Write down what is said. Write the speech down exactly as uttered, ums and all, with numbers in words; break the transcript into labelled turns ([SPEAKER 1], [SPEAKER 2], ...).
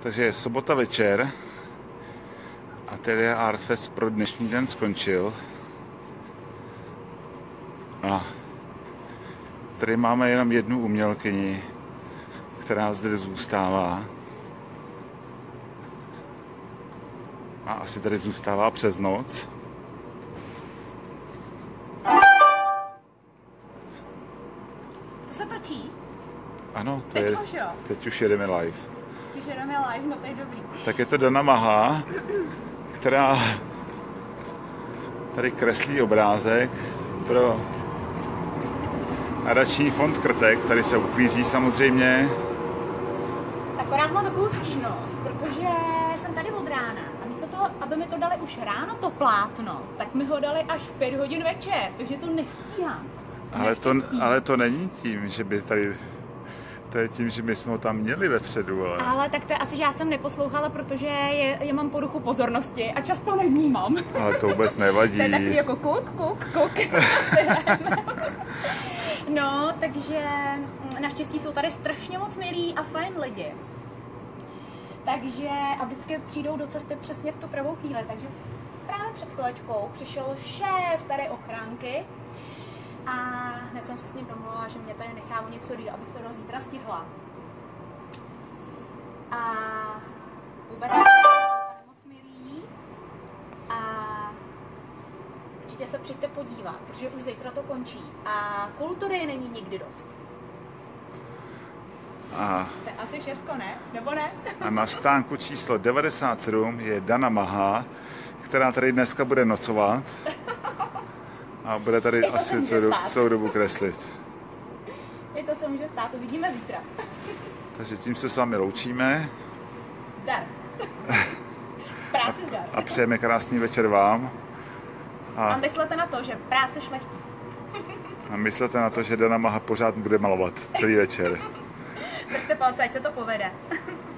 [SPEAKER 1] Takže je sobota večer a tedy Artfest pro dnešní den skončil. A tady máme jenom jednu umělkyni, která zde zůstává. A asi tady zůstává přes noc.
[SPEAKER 2] To se točí?
[SPEAKER 1] Ano, to
[SPEAKER 2] teď
[SPEAKER 1] je,
[SPEAKER 2] už jo.
[SPEAKER 1] teď už jedeme live.
[SPEAKER 2] Teď už jedeme live, no to je dobrý.
[SPEAKER 1] Tak je to Dana Maha, která tady kreslí obrázek pro nadační fond Krtek. Tady se uklízí samozřejmě.
[SPEAKER 2] Akorát mám takovou stížnost, protože jsem tady od rána a místo toho, aby mi to dali už ráno to plátno, tak mi ho dali až v pět hodin večer, takže to nestíhám.
[SPEAKER 1] Ale to, ale to není tím, že by tady... To je tím, že my jsme ho tam měli vepředu, ale...
[SPEAKER 2] Ale tak to je asi, že já jsem neposlouchala, protože je, je mám poruchu pozornosti a často nevnímám.
[SPEAKER 1] Ale to vůbec nevadí.
[SPEAKER 2] To je takový jako kuk, kuk, kuk. No, takže naštěstí jsou tady strašně moc milí a fajn lidi. Takže a vždycky přijdou do cesty přesně v tu pravou chvíli, takže právě před chvilečkou přišel šéf tady ochránky a hned jsem se s ním domluvila, že mě tady nechá o něco díl, abych to do zítra stihla. A vůbec jsou tady moc milí a určitě se přijďte podívat, protože už zítra to končí a kultury není nikdy dost.
[SPEAKER 1] A,
[SPEAKER 2] to je asi všecko, ne? Nebo ne?
[SPEAKER 1] A na stánku číslo devadesát sedm je Dana Maha, která tady dneska bude nocovat a bude tady asi celou, celou dobu kreslit.
[SPEAKER 2] I to se může stát, to vidíme zítra.
[SPEAKER 1] Takže tím se s vámi loučíme.
[SPEAKER 2] Zdar. Práci zdar.
[SPEAKER 1] A přejeme krásný večer vám.
[SPEAKER 2] A, a myslete na to, že práce šlechtí.
[SPEAKER 1] A myslete na to, že Dana Maha pořád bude malovat celý večer.
[SPEAKER 2] Držte palce, ať se to povede.